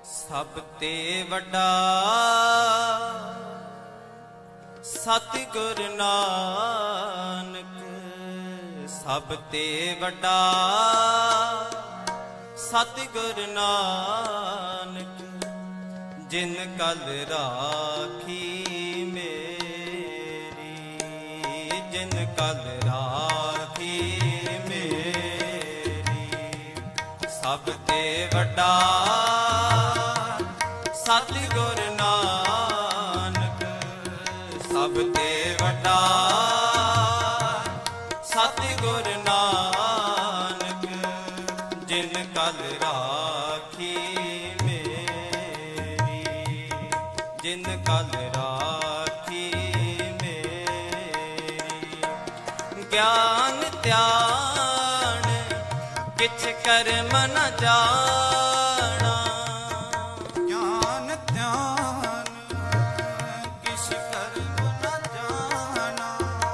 सब ते वड्डा सतगुर नानक, सब ते वड्डा सतगुर नानक, जिन कल राखी मेरी, जिन कल राखी मेरी। सब ते वड्डा सतगुर नानक, सब ते वड्डा सतगुर नानक, जिन कल राखी मेरी, जिन कल राखी मेरी। ज्ञान ध्यान किछ कर्म न जाना, ज्ञान ध्यान किछ कर्म न जाना,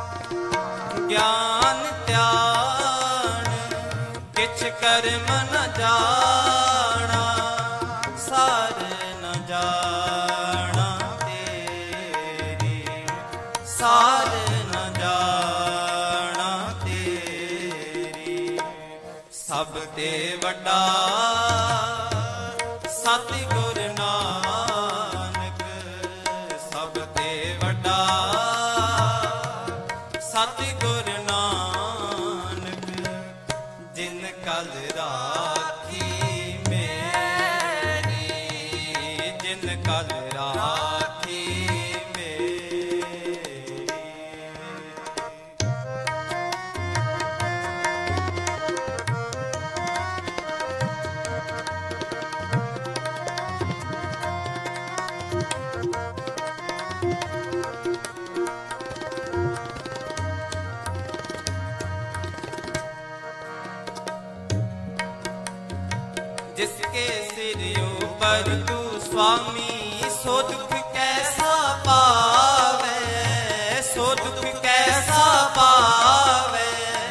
ज्ञान ध्यान किछ कर्म न जाना, सार न जाना तेरी, सार न जाना तेरी। सब ते वड्डा सतगुर नानक, सब ते वड्डा सतगुर नानक, जिन कल राखी मेरी, जिन कल राखी मेरी। जिसके सिर ऊपर तू स्वामी, सो दुख कैसा पावे, सो दुख कैसा पावे।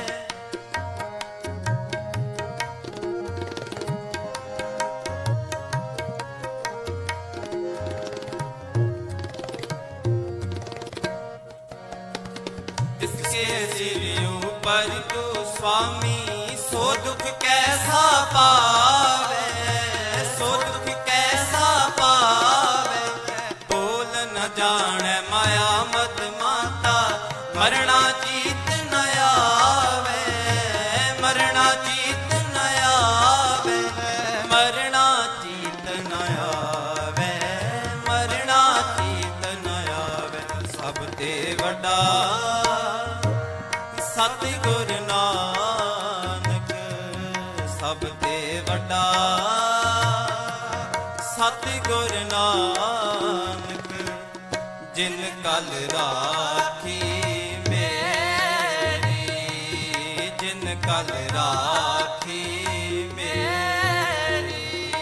जिसके सिर ऊपर तू स्वामी, सो दुख कैसा पावे, सो दुख कैसा पावे। बोल न जाने माया मद माता, मरना जीत न आवे, मरना जीत न आवे, मरना जीत न आवे, मरना जीत न आवे। सब ते वड्डा सतगुर नानक, सब ते वड्डा सतगुर नानक, जिन कल राखी मेरी, जिन कल राखी मेरी।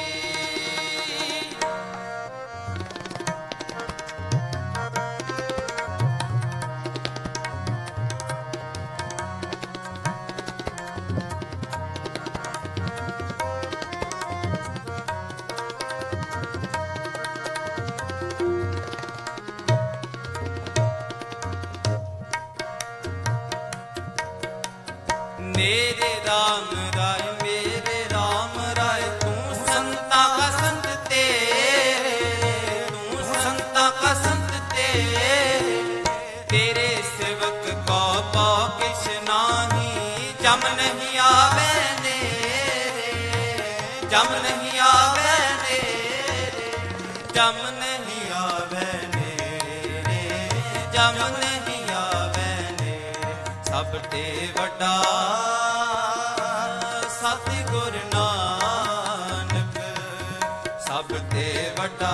मेरे राम राय, मेरे राम राय, तू संता का संत तेरे, तू संता का संत तेरे। तेरे सेवक को पाओ किछ नाही, जम नहीं आवे नेरे, जम नहीं आवे नेरे, जम नहीं आवे नेरे, जम नहीं आवे नेरे। सब ते वड्डा सतगुर नानक, सब ते वड्डा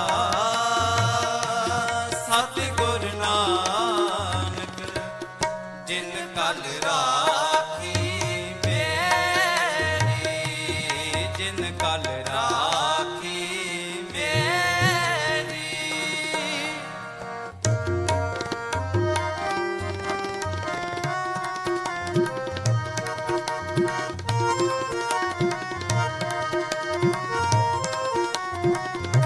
सतगुर नानक, जिन कल राखी मेरी, जिन कल राखी मेरी। Thank you.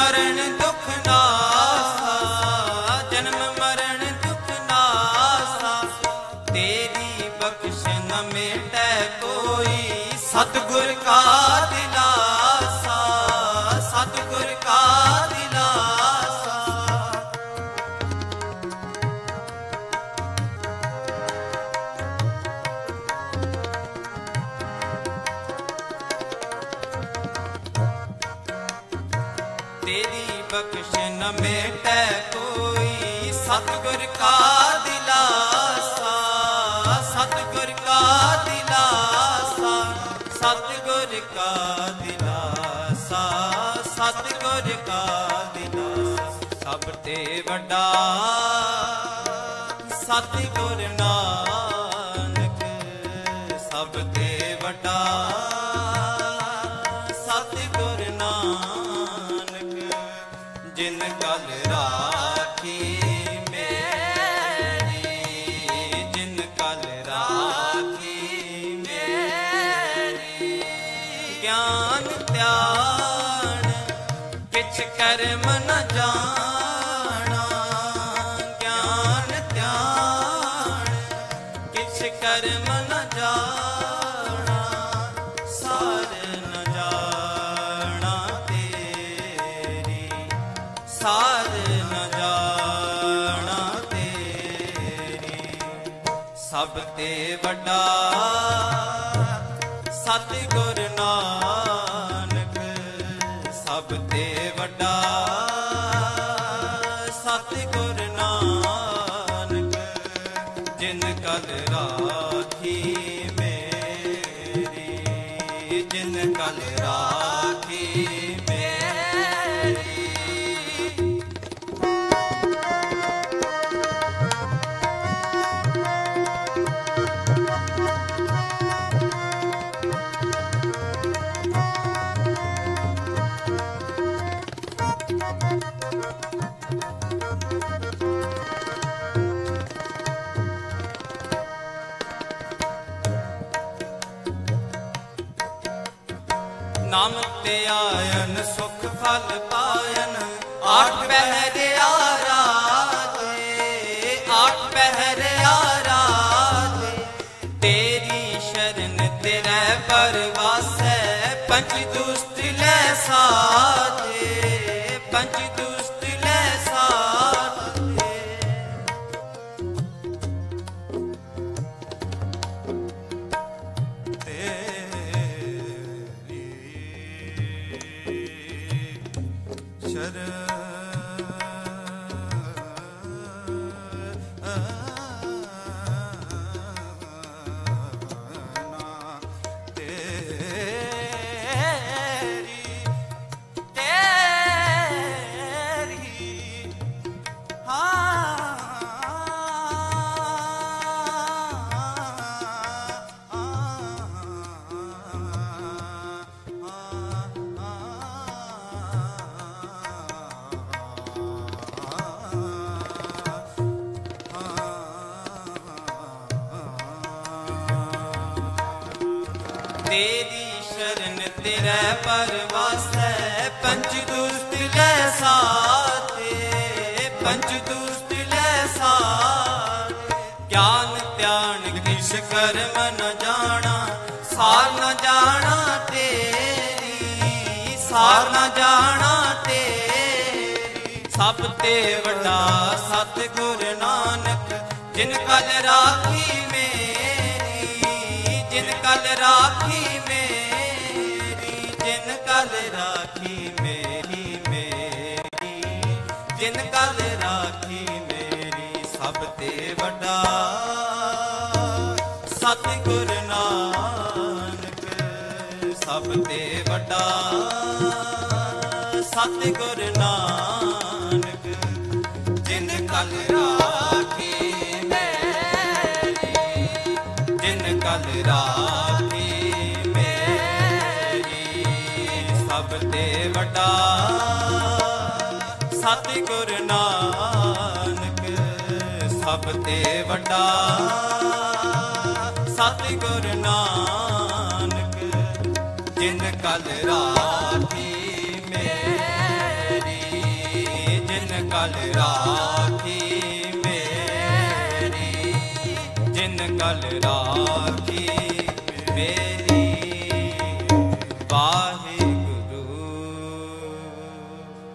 मरण दुख नासा, जन्म मरण दुख नासा, तेरी बख्श न मेटै कोई, सतगुर का दिलासा, सतगुर का दिलासा। तेरी बख्श न मेटै कोई, सतगुर का दिलासा, सतगुर का दिलासा, सतगुर का दिलासा, सतगुर का दिलासा। सब ते वड्डा सतगुर नानक, सब ते वड्डा सतगुर नानक, जिन कल राखी मेरी, जिन कल राखी मेरी। ज्ञान ध्यान किछ कर्म न जाना, ज्ञान ध्यान किछ कर्म न जाना, सार न जाना तेरी, सार न जाना तेरी। सब ते वड्डा सतगुर नानक, सब ते वड्डा सतगुर नानक, जिन कल राखी मेरी, जिन कल राखी मेरी। नाम ते आयन सुख फल पायन, आठ पहर आराधे, आठ पहर आराधे। तेरी शरण तेरे परवासै, पंच दुष्ट लै साधे, पंच दुष्ट लै साधे। तेरी शरण तेरे परवासै, पंच दुष्ट लै साधे, पंच दुष्ट लै साधे। ज्ञान ध्यान किस कर्म न जाना, सार न जाना तेरी, सार न जाना तेरी। सब ते वड्डा सतगुर नानक, जिन कल राखी मेरी, जिन कल राखी मेरी, जिन कल राखी मेरी मेरी, जिन कल राखी मेरी। सब ते वड्डा सतगुर नानक, सब ते वड्डा सतगुर नानक, जिन कल राखी मेरी, जिन कल राखी मेरी। सब ते वड्डा सतगुर नानक, सब ते वड्डा सतगुर नानक, जिन कल राखी मेरी, कल राखी मेरी, जिन कल राखी